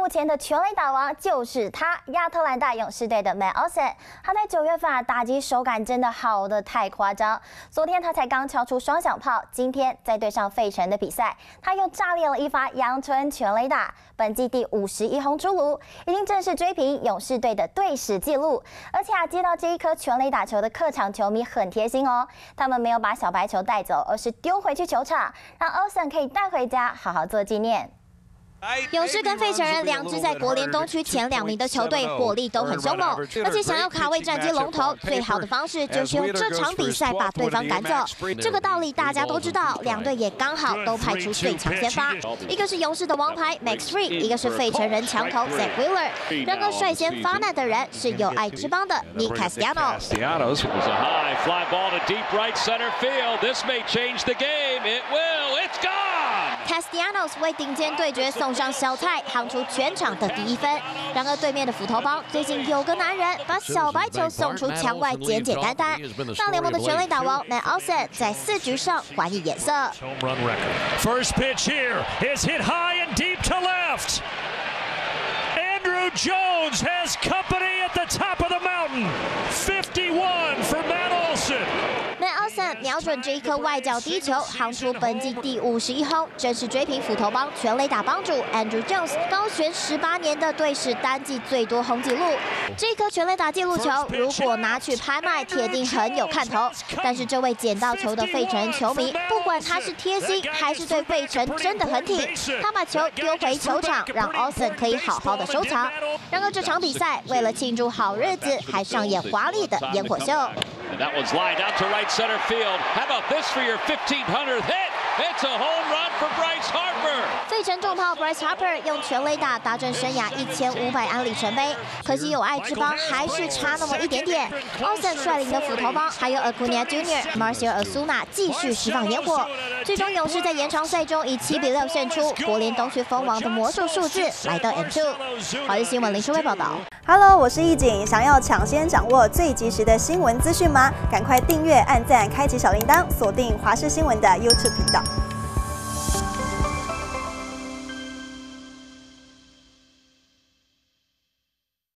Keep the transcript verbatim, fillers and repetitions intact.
目前的全垒打王就是他，亚特兰大勇士队的 Matt Olson。他在九月份啊，打击手感真的好的太夸张。昨天他才刚敲出双响炮，今天在对上费城的比赛，他又炸裂了一发阳春全垒打，本季第五十一轰出炉，已经正式追平勇士队的队史纪录。而且啊，接到这一颗全垒打球的客场球迷很贴心哦，他们没有把小白球带走，而是丢回去球场，让 Olson 可以带回家好好做纪念。 勇士跟费城人两支在国联东区前两名的球队，火力都很凶猛，而且想要卡位战绩龙头，最好的方式就是用这场比赛把对方赶走。这个道理大家都知道，两队也刚好都派出最强先发，一个是勇士的王牌 Max Fried， 一个是费城人强投 Zack Wheeler。然而率先发难的人是有爱之邦的 Nick Castellanos。Castellanos was a high fly ball to deep right center field. This may change the game. It will. It's gone. Castellanos 为顶尖对决送上小菜，夯出全场的第一分。然而对面的斧头帮最近有个男人把小白球送出墙外，简简单单。大联盟的全垒打王 Matt Olson 在四局上还以眼色。 First pitch here is hit high and deep to left. Andrew Jones has company at the top of the mountain. fifty-one for Matt Olson. Matt Olson 瞄准这一颗外角低球，夯出本季第五十一轰，正式追平斧头帮全垒打帮主 Andrew Jones 高悬十八年的队史单季最多轰纪录。这颗全垒打纪录球如果拿去拍卖，铁定很有看头。但是这位捡到球的费城人球迷，不管他是贴心还是对费城真的很挺，他把球丢回球场，让 Olson 可以好好的收藏。然而这场比赛为了庆祝好日子，还上演华丽的烟火秀。 And that one's lined out to right center field. How about this for your fifteen hundredth hit? It's a home run for Bryce Harper. 费城重炮 Bryce Harper 用全垒打达阵生涯一千五百安里程碑，可惜有爱之邦还是差那么一点点。Olson 率领的斧头帮还有 Acuna Junior、Marcial Ozuna 继续释放烟火，最终勇士在延长赛中以七比六胜出，国联东区封王的魔术数字来到 M 二。华视新闻林书伟报道。 Hello， 我是易景，想要抢先掌握最及时的新闻资讯吗？赶快订阅、按赞、开启小铃铛，锁定华视新闻的 YouTube 频道。